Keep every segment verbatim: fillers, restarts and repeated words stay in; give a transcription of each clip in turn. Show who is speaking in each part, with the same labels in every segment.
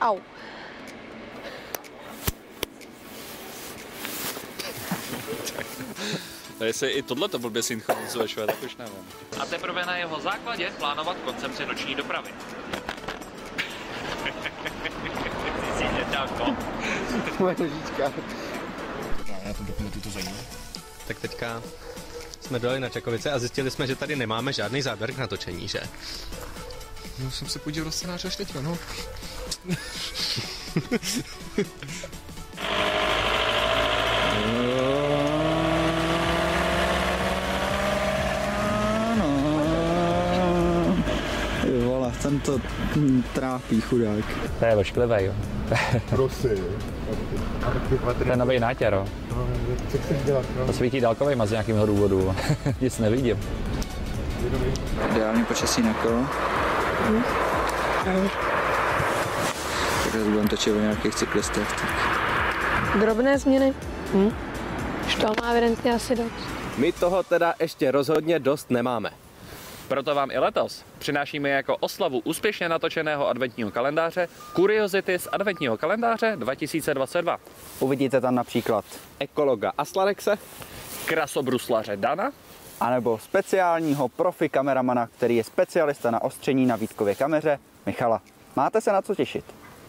Speaker 1: Au.
Speaker 2: A jestli i tohle to blbě synchronizuješ, tak už nevím.
Speaker 3: A teprve na jeho základě plánovat koncepci noční dopravy.
Speaker 4: Moje nožička.
Speaker 2: Já to dokumentu to zajímá.
Speaker 5: Tak teďka jsme dojeli na Čekovice a zjistili jsme, že tady nemáme žádný záběr k natočení, že?
Speaker 2: No, jsem se podíval do scénáře až teďka, no.
Speaker 4: Vole, ten to trápí, chudák.
Speaker 3: To je ošklivý, jo.
Speaker 4: Prosím.
Speaker 3: To je nový nátěr, jo.
Speaker 4: Co chceš dělat, no?
Speaker 3: To svítí dálkovejma z nějakého důvodu. Nic nevidím.
Speaker 4: Ideální počasí na kolo.
Speaker 1: Hm.
Speaker 4: Takhle budeme točit o nějakých cyklistech. Tak.
Speaker 1: Drobné změny. Hm. Už to má evidentně asi dost.
Speaker 5: My toho teda ještě rozhodně dost nemáme.
Speaker 3: Proto vám i letos přinášíme jako oslavu úspěšně natočeného adventního kalendáře kuriozity z adventního kalendáře dva tisíce dvacet dva.
Speaker 4: Uvidíte tam například
Speaker 5: Ekologa Aslarexe,
Speaker 3: Krasobruslaře Dana,
Speaker 4: anebo speciálního profi kameramana, který je specialista na ostření na výtkově kameře, Michala. Máte se na co těšit.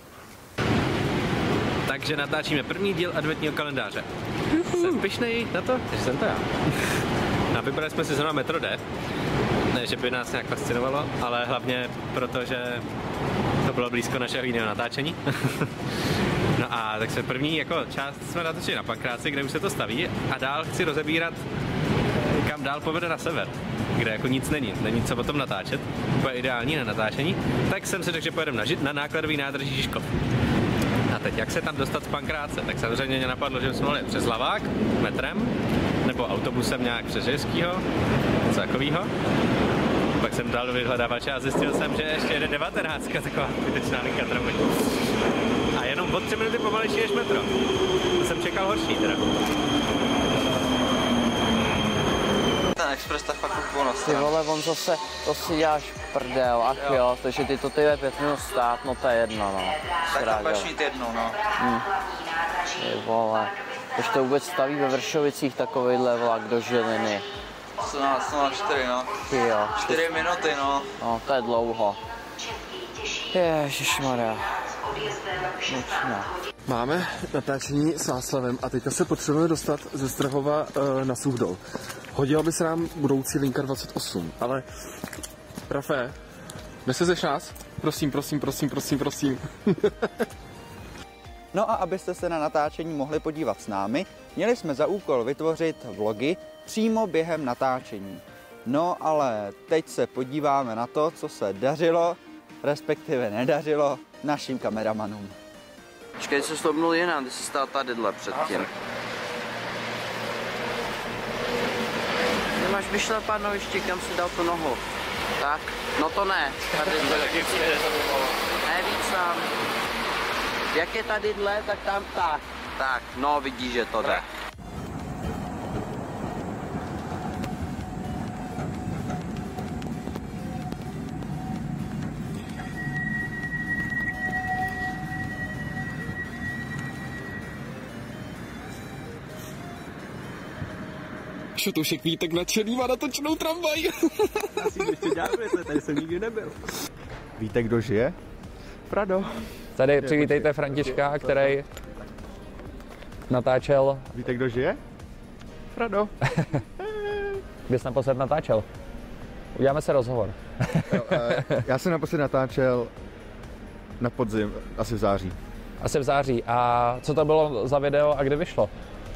Speaker 5: takže natáčíme první díl adventního kalendáře. Jsem pyšnej na to, že jsem to já. A vybrali jsme si zrovna Metro D. Ne, že by nás nějak fascinovalo, ale hlavně proto, že to bylo blízko našeho jiného natáčení. No a tak se první jako část jsme natočili na Pankráci, kde už se to staví, a dál chci rozebírat, kam dál povede na sever, kde jako nic není, není co potom natáčet, úplně ideální na natáčení, tak jsem si řekl, že pojedeme na, na nákladový nádraží Žižkov. A teď jak se tam dostat z Pankráce, tak samozřejmě mě napadlo, že bychom mohli přes Lavák, metrem, nebo autobusem nějak přes Žejskýho, něco takovýho. Pak jsem dal do vyhledávače a zjistil jsem, že ještě jede devatenáctka, taková zbytečná linka tramvají. A jenom o tři minuty pomalejší než metro. To jsem čekal horší teda.
Speaker 4: Ten Express tak fakt už bonus.
Speaker 6: Ty vole, on zase, to si děláš prdel, ach jo, jo takže ty to tyhle pět minut stát, no to je jedno, no.
Speaker 4: Tak tam budeš mít jednu, no.
Speaker 6: Hm. Ty vole, když to vůbec staví ve Vršovicích takovejhle vlak do Žiliny.
Speaker 4: sedmnáct nula čtyři, no.
Speaker 6: Ty jo.
Speaker 4: čtyři minuty, no.
Speaker 6: No, to je dlouho. Ježišmarja. Nočná.
Speaker 7: Máme natáčení s Václavem a teďka se potřebujeme dostat ze Strahova e, na Suchdol. Hodila by se nám budoucí linka dvacet osm, ale Rafé, nesezeš nás? Prosím, prosím, prosím, prosím, prosím.
Speaker 4: No a abyste se na natáčení mohli podívat s námi, měli jsme za úkol vytvořit vlogy přímo během natáčení. No ale teď se podíváme na to, co se dařilo, respektive nedařilo našim kameramanům.
Speaker 6: Počkej, se stopnul jinam, ty jsi stál tadyhle předtím. Nemáš vyšlapat noviště, kam si dal tu nohu. Tak, no to ne, tadyhle. Ne, víc tam. Jak je tadyhle, tak tam tak. Tak, no vidíš, že to jde.
Speaker 7: Šotoušek Vítek nadšený má natočenou tramvaj.
Speaker 5: Asi ještě děláme, tady jsem nikdy nebyl.
Speaker 4: Víte, kdo žije? Prado.
Speaker 3: Tady přivítejte Františka, který natáčel.
Speaker 4: Víte, kdo žije? Prado.
Speaker 3: Kde jsi naposled natáčel? Uděláme se rozhovor.
Speaker 4: Jo, já jsem naposled natáčel na podzim, asi v září.
Speaker 3: Asi v září. A co to bylo za video a kdy vyšlo?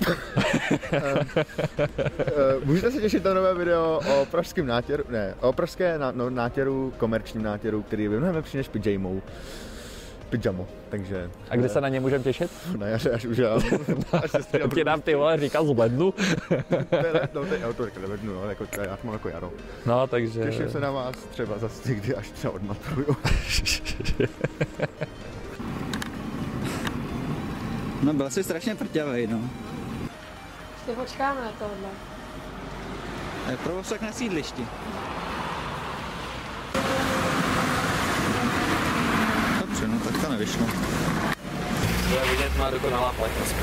Speaker 4: Můžete se těšit na nové video o pražském nátěru, ne, o pražské ná, no, nátěru, komerčním nátěru, který je mnohem lepší než pyjamou. Pyjamo, takže...
Speaker 3: A kdy se na ně můžeme těšit?
Speaker 4: Na jaře, až udělám.
Speaker 3: Tě nám ty vole říkal z lednu.
Speaker 4: No to je auto, takhle lednu, no, jako, já to mám jako jaro.
Speaker 3: No, takže...
Speaker 4: Těším se na vás třeba zase někdy, až třeba odmaturuju. No byl jsi strašně prťavej, no.
Speaker 1: Ještě počkáme na tohle.
Speaker 4: Je provozek na sídlišti. Dobře, no tak to nevyšlo.
Speaker 3: To je vidět, má dokonalá platnost.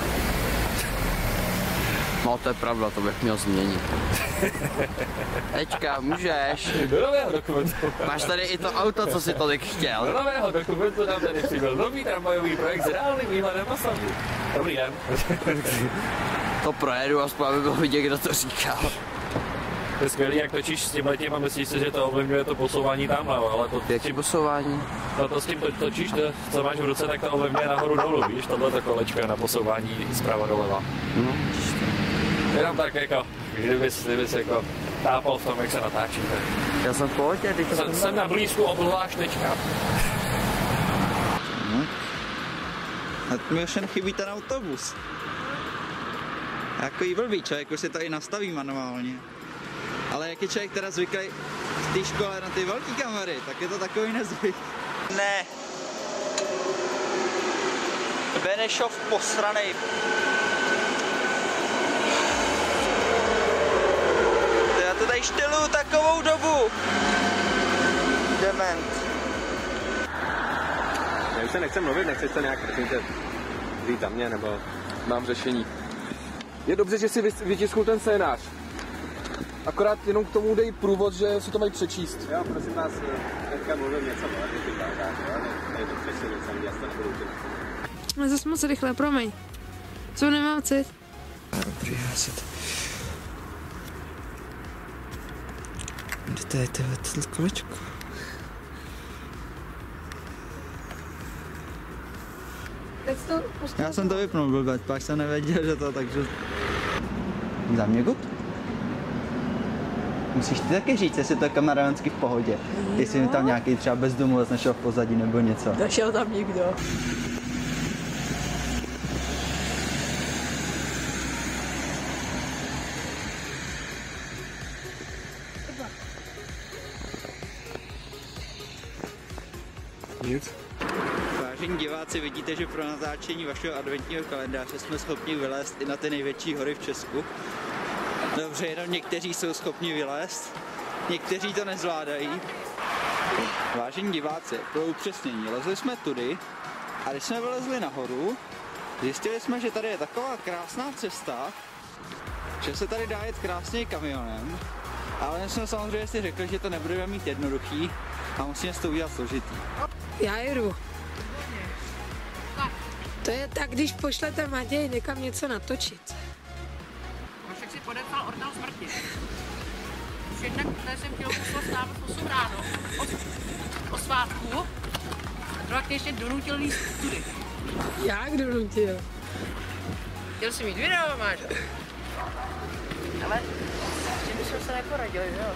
Speaker 6: No to je pravda, to bych měl změnit. Teďka, můžeš.
Speaker 3: Do nového dokumentu.
Speaker 6: Máš tady i to auto, co si tolik
Speaker 3: Do
Speaker 6: chtěl.
Speaker 3: nového dokumentu nám tady přibyl nový tramvajový projekt s reálným výhledem na stavbu. Dobrý den.
Speaker 6: To projedu, aspoň aby bylo vidět, kdo to říkal.
Speaker 3: Je skvělý, jak točíš s tím letím a myslíš si, že to ovlivňuje to posouvání tamhle, ale to...
Speaker 6: Jaký posouvání?
Speaker 3: No to s tím to, točíš, to, co máš v ruce, tak to ovlivňuje nahoru dolů, víš? Tohle to kolečko je na posouvání zprava doleva.
Speaker 6: No,
Speaker 3: Jenom tak jako, kdybys, kdybys jako tápal v tom, jak se natáčí.
Speaker 6: já jsem v pohodě, teď
Speaker 3: Jsem, jsem na blízku obzvlášť tečka.
Speaker 4: No. A mi už jen chybí ten autobus. Jako jí blbý člověk, už si tady nastaví manuálně. Ale jak je člověk teda zvyklý v té škole na ty velké kamery, tak je to takový nezvyk. Ne. Benešov posranej. Já to tady šteluju takovou dobu. Dement.
Speaker 5: Já už se nechci mluvit, nechci to nějak, prosím tě, vzít za mě, nebo...
Speaker 7: Mám řešení. Je dobře, že si vys- vytisknul ten scénář. Akorát jenom k tomu dej průvod, že si to mají přečíst.
Speaker 5: Jo, prosím vás, teďka mluvím něco o adventíkách, jo? Ne, to přesně nic, já to nebudu učit.
Speaker 1: Ale zase moc rychle, promiň. Co nemám cit?
Speaker 4: Dobrý, hasit. Kde to je to kolečko?
Speaker 1: Tak to pustím.
Speaker 4: Já jsem to vypnul blbec, pak jsem nevěděl, že to, takže... Za mě gut? Musíš ty taky říct, jestli to je kameramensky v pohodě. Jo. Jestli mi tam nějaký třeba bezdomovec našel v pozadí nebo něco.
Speaker 1: Našel tam nikdo.
Speaker 7: Nic.
Speaker 4: Vážení diváci, vidíte, že pro natáčení vašeho adventního kalendáře jsme schopni vylézt i na ty největší hory v Česku. Dobře, jenom někteří jsou schopni vylézt, někteří to nezvládají. Vážení diváci, pro upřesnění, lezli jsme tudy a když jsme vylezli nahoru, zjistili jsme, že tady je taková krásná cesta, že se tady dá jet krásně kamionem, ale jsme samozřejmě si řekli, že to nebudeme mít jednoduchý a musíme to udělat složitý.
Speaker 1: Já jedu. To je tak, když pošlete Matěj někam něco natočit.
Speaker 8: Však si podepsal ordel smrti. Už jednak jsem chtěl poslat stávat v osm ráno o, o svátku. A druhá ještě donutil líst tudy.
Speaker 1: Jak donutil?
Speaker 8: Chtěl si mít video, máš? Ale s tím bychom se neporadili, jo?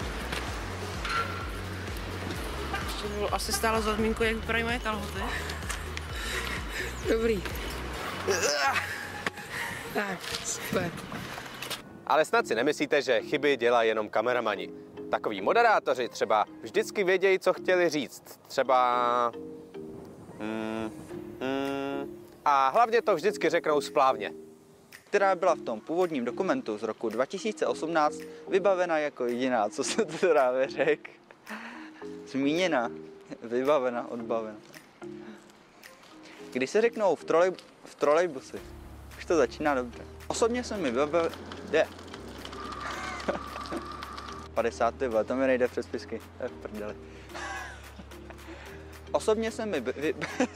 Speaker 8: Ještě bylo asi stálo za zmínku, jak vypadají moje kalhoty.
Speaker 1: Dobrý. Tak, super.
Speaker 5: Ale snad si nemyslíte, že chyby dělají jenom kameramani. Takoví moderátoři třeba vždycky vědějí, co chtěli říct. Třeba... Mm, mm, a hlavně to vždycky řeknou správně.
Speaker 4: Která byla v tom původním dokumentu z roku dva tisíce osmnáct vybavena jako jediná, co se to právě řekl. Zmíněna, vybavena, odbavena. Když se řeknou v, trolej, v trolejbusy, už to začíná dobře. Osobně jsem mi vybavil... Jde. padesát, to mi nejde přes pisky, to je v prdeli. Osobně jsem mi... Vy...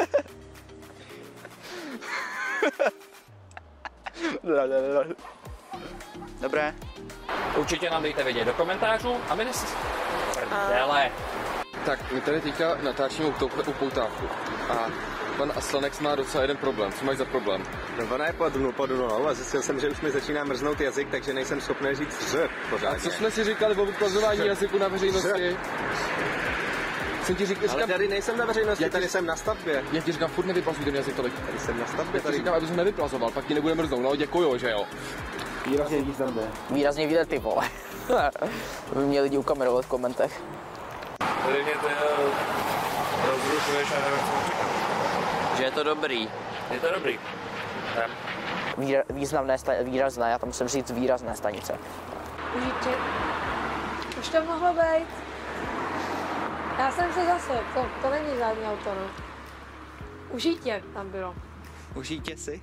Speaker 4: Dobré.
Speaker 3: Určitě nám dejte vědět do komentářů a my nes... Prdele.
Speaker 7: Tak, my tady teďka natáčíme upoutávku. A pan Aslanex má docela jeden problém. Co máš za problém?
Speaker 5: No ona je pod dnu, pod dnu, a zjistil jsem, že už mi začíná mrznout jazyk, takže nejsem schopný říct ř pořádně.
Speaker 7: Co jsme si říkali o vykazování jazyku na veřejnosti? Jsem ti říkal,
Speaker 5: Ale tady nejsem na veřejnosti, tady, tady jsem na stavbě.
Speaker 7: Já ti říkám, furt nevyplazuj ten jazyk tolik.
Speaker 5: Tady jsem na stavbě.
Speaker 7: Já ti říkám, abys ho nevyplazoval, pak ti nebude mrznout. No děkuju, že jo.
Speaker 4: Výrazně význam jde.
Speaker 6: Výrazně vidět, ty vole. By mě lidi ukamerovat v komentech.
Speaker 3: Tady mě to rozrušuješ a nevím, co říkám.
Speaker 6: Že je to dobrý.
Speaker 3: Je to dobrý. Tam.
Speaker 6: Výra, významné, sta- výrazné, já tam musím říct výrazné stanice.
Speaker 1: Užitě. Už to mohlo být. Já jsem se zase, to, to není žádný auto, no. Užitě tam bylo.
Speaker 4: Užijte si.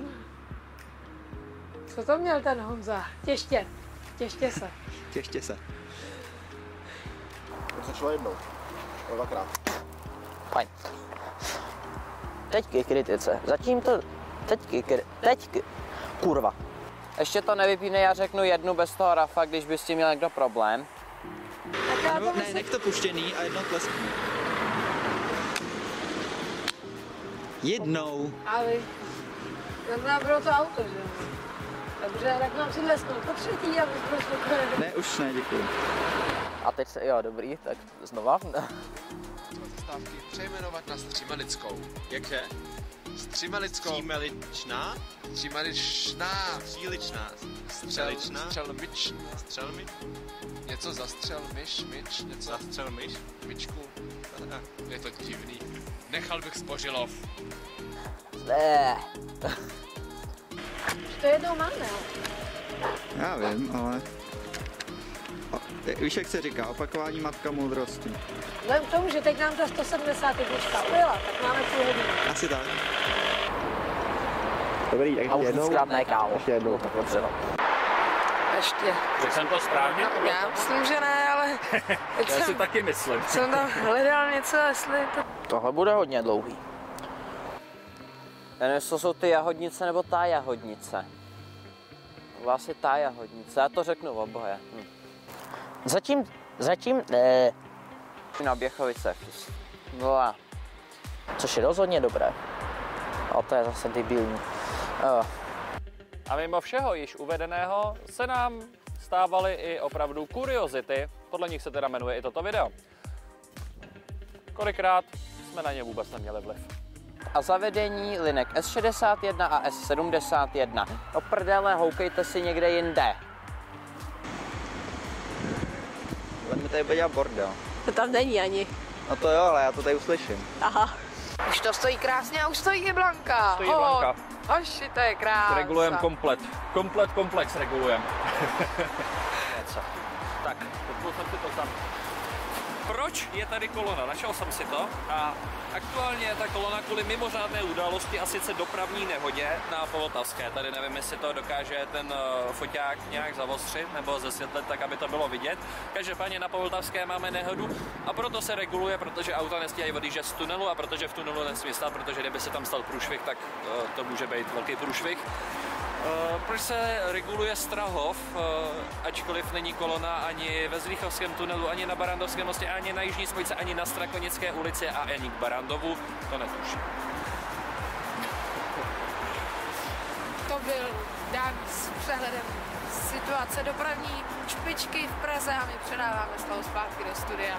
Speaker 1: Co to měl ten Honza? Těště. Těště se.
Speaker 4: Těšte se.
Speaker 7: To šlo jednou. Dvakrát.
Speaker 6: Fajn. Teďky kritice. Zatím to... Teďky kri... Teďky. Kurva. Ještě to nevypíne, já řeknu jednu bez toho Rafa, když by s tím měl někdo problém.
Speaker 4: No, ne, nech to puštěný a jednou tleskni. Jednou.
Speaker 1: Ale znamená bylo to auto, že jo? Dobře, tak nám si lesknout po třetí a prostě konec.
Speaker 4: Ne, už ne, děkuji.
Speaker 6: A teď se, jo, dobrý, tak znova.
Speaker 2: Zastávky přejmenovat na Střímalickou.
Speaker 5: Jakže?
Speaker 2: Střímalickou.
Speaker 5: Střímeličná?
Speaker 2: Střímaličná.
Speaker 5: Stříličná.
Speaker 2: Střel,
Speaker 5: Střeličná?
Speaker 2: střelmič.
Speaker 5: Střelmi?
Speaker 2: Něco zastřel, myš, myč, něco.
Speaker 5: Zastřel myš?
Speaker 2: Myčku. Je to divný. Nechal bych Spořilov.
Speaker 6: Ne.
Speaker 1: Už to jednou máme, jo?
Speaker 4: Já vím, ale... O, víš, jak se říká, opakování matka moudrosti.
Speaker 1: Vzhledem k tomu, že teď nám ta sto sedmdesát jedna ujela, tak máme půl hodiny.
Speaker 4: Asi tak.
Speaker 7: Dobrý, tak
Speaker 6: A už jednou. Ne, kámo.
Speaker 7: Ještě jednou.
Speaker 6: Tak dobře, no.
Speaker 1: Ještě.
Speaker 3: Řekl jsem to správně?
Speaker 1: Já myslím, že ne, ale teď
Speaker 3: Já si
Speaker 1: jsem,
Speaker 3: taky myslím.
Speaker 1: jsem tam hledal něco, jestli to...
Speaker 6: Tohle bude hodně dlouhý. Já nevím, jestli to jsou ty jahodnice nebo ta jahodnice. Vlastně ta jahodnice, já to řeknu oboje. Hm. Zatím, zatím, ne. Na Běchovicech. Byla. Což je rozhodně dobré. Ale to je zase debilní. Oh.
Speaker 3: A mimo všeho již uvedeného se nám stávaly i opravdu kuriozity, podle nich se teda jmenuje i toto video. Kolikrát jsme na ně vůbec neměli vliv.
Speaker 6: A zavedení linek S šedesát jedna a S sedmdesát jedna. O prdele, houkejte si někde jinde.
Speaker 4: Ale mi tady bude dělat bordel.
Speaker 1: To tam není ani.
Speaker 4: No to jo, ale já to tady uslyším.
Speaker 1: Aha. Už to stojí krásně a už stojí i Blanka.
Speaker 3: Stojí Blanka.
Speaker 1: Hoši, to je krásná.
Speaker 3: Regulujeme komplet. Komplet komplex regulujeme. Tak, dotknul jsem si to tam. Proč je tady kolona? Našel jsem si to a aktuálně je ta kolona kvůli mimořádné události a sice dopravní nehodě na Povltavské. Tady nevím, jestli to dokáže ten uh, foťák nějak zavostřit nebo zesvětlit tak, aby to bylo vidět. Každopádně na Povltavské máme nehodu a proto se reguluje, protože auta nestíhají odjíždět z tunelu a protože v tunelu nesmí stát, protože kdyby se tam stal průšvih, tak uh, to může být velký průšvih. Uh, proč se reguluje Strahov, uh, ačkoliv není kolona ani ve Zlíchovském tunelu, ani na Barandovském mostě, ani na Jižní Spojce, ani na Strakonické ulici a ani k Barandovu, to netuším.
Speaker 1: To byl Dan s přehledem situace dopravní špičky v Praze a my předáváme slovo zpátky do studia.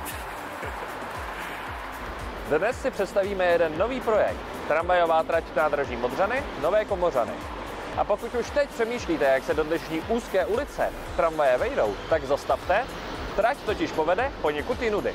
Speaker 3: Dnes si představíme jeden nový projekt. Tramvajová trať nádraží Modřany, Nové Komořany. A pokud už teď přemýšlíte, jak se do dnešní úzké ulice tramvaje vejdou, tak zastavte, trať totiž povede poněkud jinudy.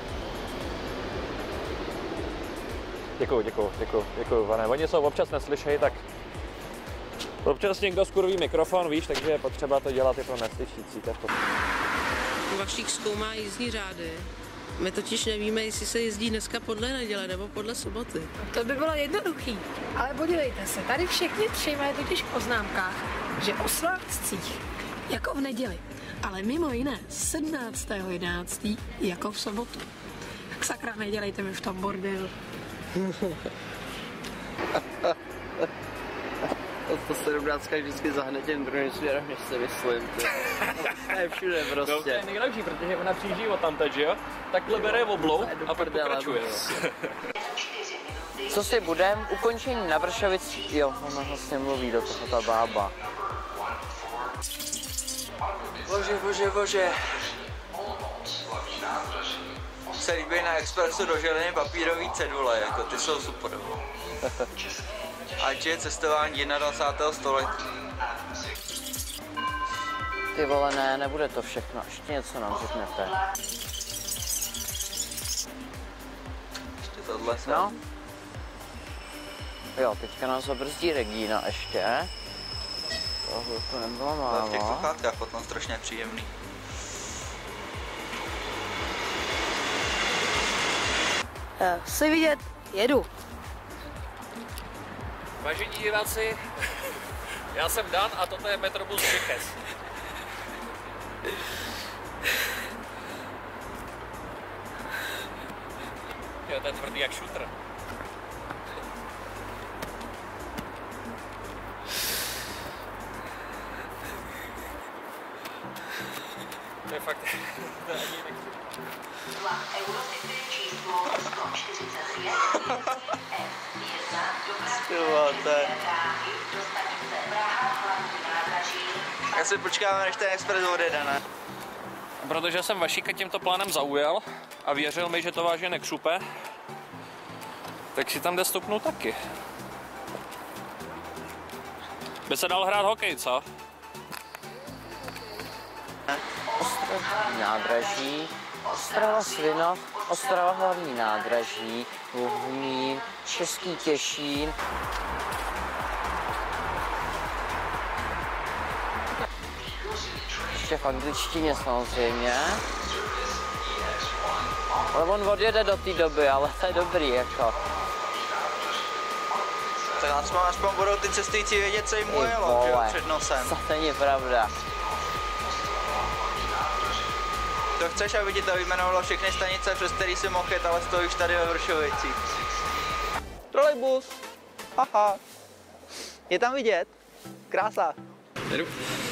Speaker 3: Děkuju, děkuju, děkuju, děkuju, pane. Oni jsou občas neslyšejí, tak občas někdo skurví mikrofon, víš, takže je potřeba to dělat i pro neslyšící.
Speaker 8: Vašík zkoumá jízdní řády. My totiž nevíme, jestli se jezdí dneska podle neděle nebo podle soboty.
Speaker 1: To by bylo jednoduchý. Ale podívejte se, tady všichni tři mají totiž v poznámkách, že o svátcích jako v neděli, ale mimo jiné sedmnáctého jedenáctého jako v sobotu. Tak sakra, nedělejte mi v tom bordelu.
Speaker 6: To sedmnáctka vždycky zahne těm druhým směrem, než se myslím. To je všude prostě.
Speaker 3: To je nejlepší, protože ona přijíždí od tamteď, že jo? Takhle bere oblou a pak pokračuje.
Speaker 6: Co si budem? Ukončení na Vršovic. Jo, ona vlastně mluví do toho ta bába.
Speaker 4: Bože, bože, bože. Se líbí na Expressu do Žiliny papírový cedule, jako ty jsou super. Ať je cestování dvacátého prvního století.
Speaker 6: Ty vole, ne, nebude to všechno. Ještě něco nám řeknete.
Speaker 4: Ještě tohle se.
Speaker 6: No. Jo, teďka nás zabrzdí Regína ještě. Tohle to nebylo málo.
Speaker 4: V těch sluchátkách potom strašně příjemný.
Speaker 1: Chci vidět, jedu.
Speaker 3: Vážení diváci, já jsem Dan a toto je Metrobus Čekes. Jo, to je tvrdý jak šutr. To je fakt, to ani nechci.
Speaker 9: Vlak Eurocity číslo sto čtyřicet pět F jedna dopravní dráhy do stanice Praha hlavní nádraží.
Speaker 4: Já si počkáme, než ten expres odjede, ne?
Speaker 3: Protože jsem Vašíka tímto plánem zaujal a věřil mi, že to vážně nekřupe, tak si tam jde stupnout taky. By se dal hrát hokej, co?
Speaker 6: Ostrava nádraží, Ostrava Svinov, Ostrava hlavní nádraží, Bohumín, Český Těšín. Ještě v angličtině samozřejmě. Ale on odjede do té doby, ale to je dobrý jako.
Speaker 4: Tak aspoň, aspoň budou ty cestující vědět, co jim ujelo, že jo, před nosem.
Speaker 6: To není pravda.
Speaker 4: To chceš, aby ti to vyjmenovalo všechny stanice, přes který si mohl jet, ale stojíš tady ve Vršovicích. Trolejbus. Haha. Je tam vidět. Krása.
Speaker 5: Jedu.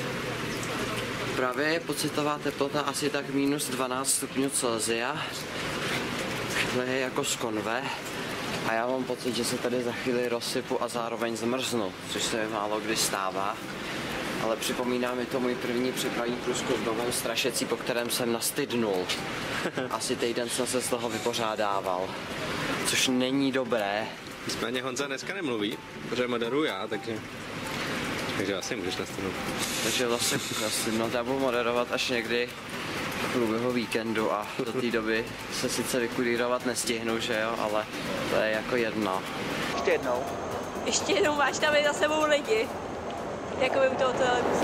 Speaker 6: Právě je pocitová teplota asi tak minus dvanáct stupňů Celsia. To je jako z konve. A já mám pocit, že se tady za chvíli rozsypu a zároveň zmrznu, což se mi málo kdy stává. Ale připomíná mi to můj první přepravní průzkum v Novém Strašecí, po kterém jsem nastydnul. Asi týden jsem se z toho vypořádával, což není dobré.
Speaker 5: Nicméně Honza dneska nemluví, protože moderuju já, takže... Takže asi můžeš nastydnout.
Speaker 6: Takže vlastně nastydnout, já budu moderovat až někdy v průběhu víkendu a do té doby se sice vykurírovat nestihnu, že jo, ale to je jako jedno.
Speaker 4: Ještě jednou.
Speaker 10: Ještě jednou, máš tam za sebou lidi. Jako by u toho televizi.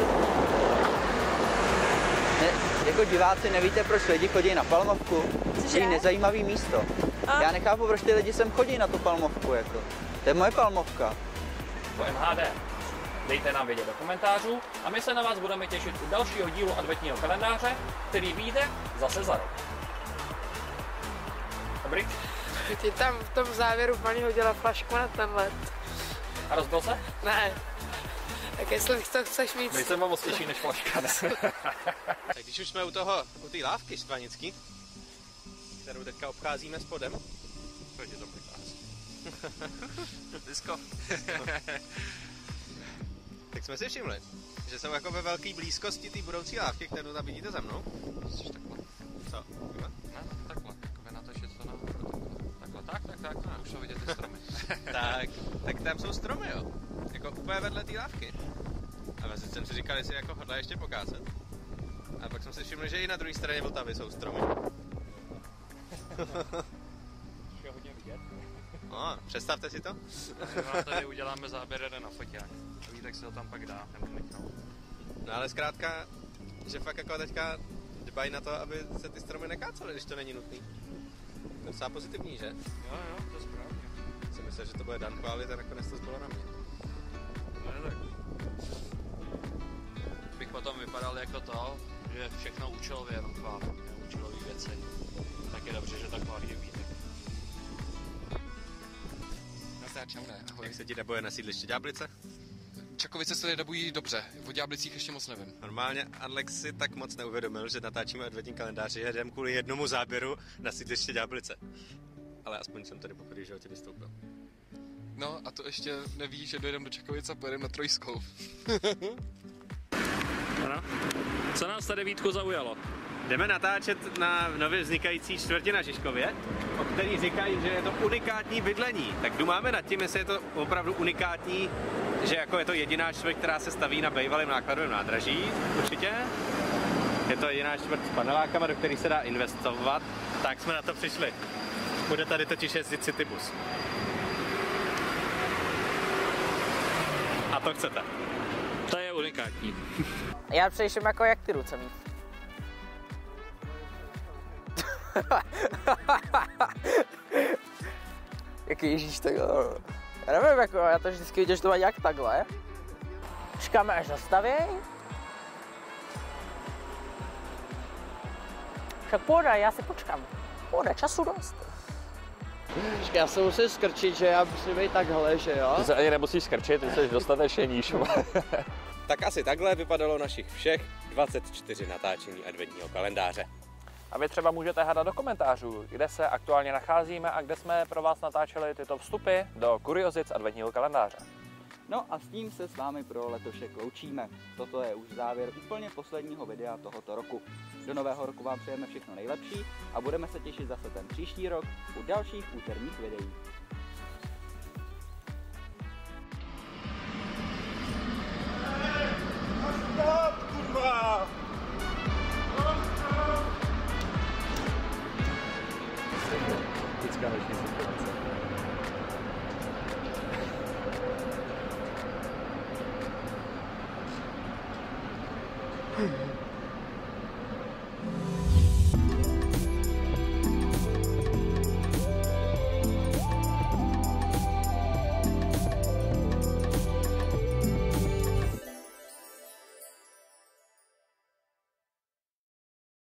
Speaker 4: Ne, jako diváci nevíte, proč lidi chodí na Palmovku? To je nezajímavý místo. A? Já nechápu, proč ty lidi sem chodí na tu Palmovku, jako. To je moje Palmovka.
Speaker 3: Po M H D. Dejte nám vědět do komentářů a my se na vás budeme těšit u dalšího dílu adventního kalendáře, který vyjde zase za rok. Dobrý?
Speaker 1: Ty tam v tom závěru paní hodila flašku na ten led.
Speaker 3: A rozbil se?
Speaker 1: Ne. Tak jestli to chceš mít...
Speaker 3: Nejsem vám moc těžší než flaška, ne?
Speaker 5: Tak když už jsme u toho, u té lávky štvanický, kterou teďka obcházíme spodem. Pojď je to krásný. Disko. Tak jsme si všimli, že jsou jako ve velké blízkosti té budoucí lávky, kterou tam vidíte za mnou.
Speaker 2: Jsi takhle.
Speaker 5: Co? Takhle?
Speaker 2: Ne, takhle. Jakoby natočit to na... Takhle, tak, tak, tak. No, už jsou vidět ty stromy.
Speaker 5: tak, tak tam jsou stromy, jo. Jako úplně vedle té lávky. A vlastně jsem si říkal, jestli jako hodlá ještě pokácet. A pak jsem si všiml, že i na druhé straně Vltavy jsou stromy.
Speaker 3: Je hodně vidět.
Speaker 5: No, představte si to.
Speaker 3: My tady uděláme záběr jeden na foťák. A víte, jak se to tam pak dá, nebo nechal.
Speaker 5: No ale zkrátka, že fakt jako teďka dbají na to, aby se ty stromy nekácely, když to není nutný. To je docela pozitivní, že?
Speaker 3: Jo, jo, to je správně.
Speaker 5: Jsem myslel, že to bude Dan chválit a nakonec to zbylo na mě.
Speaker 3: No tak. Bych potom vypadal jako to, že všechno účelově jenom chválím, účelový věci. Tak je dobře, že tak chválí víte.
Speaker 2: Nazdar, čau, ne, ahoj.
Speaker 5: Jak se ti dabuje na sídliště Ďáblice?
Speaker 2: Čakovice se dabují dobře, o Ďáblicích ještě moc nevím.
Speaker 5: Normálně Alex si tak moc neuvědomil, že natáčíme adventní kalendář, jedeme kvůli jednomu záběru na sídliště Ďáblice. Ale aspoň jsem tady poprvé v životě vystoupil.
Speaker 2: No a to ještě neví, že dojedeme do Čakovic a pojedeme na Trojskou.
Speaker 3: Ano. Co nás tady, Vítku, zaujalo?
Speaker 5: Jdeme natáčet na nově vznikající čtvrti na Žižkově, o který říkají, že je to unikátní bydlení. Tak dumáme nad tím, jestli je to opravdu unikátní, že jako je to jediná čtvrť, která se staví na bývalém nákladovém nádraží, určitě. Je to jediná čtvrť s panelákama, do kterých se dá investovat, tak jsme na to přišli. Bude tady totiž jezdit Citybus. A to chcete.
Speaker 3: To je unikátní.
Speaker 6: Já přemýšlím jako jak ty ruce mít. Jak Ježíš, tak Já nevím, jako, já to vždycky vidím, že to má jak takhle. Čekáme, až zastavěj. Však pohoda, já si počkám. Pohoda, času dost. Počkej, já se musím skrčit, že já musím být takhle, že jo?
Speaker 3: Ty se ani nemusíš skrčit, ty jsi dostatečně níž.
Speaker 5: Tak asi takhle vypadalo našich všech dvacet čtyři natáčení adventního kalendáře.
Speaker 3: A vy třeba můžete hádat do komentářů, kde se aktuálně nacházíme a kde jsme pro vás natáčeli tyto vstupy do kuriozic adventního kalendáře.
Speaker 4: No a s tím se s vámi pro letošek loučíme. Toto je už závěr úplně posledního videa tohoto roku. Do nového roku vám přejeme všechno nejlepší a budeme se těšit zase ten příští rok u dalších úterních videí.
Speaker 3: Vždycká noční situace.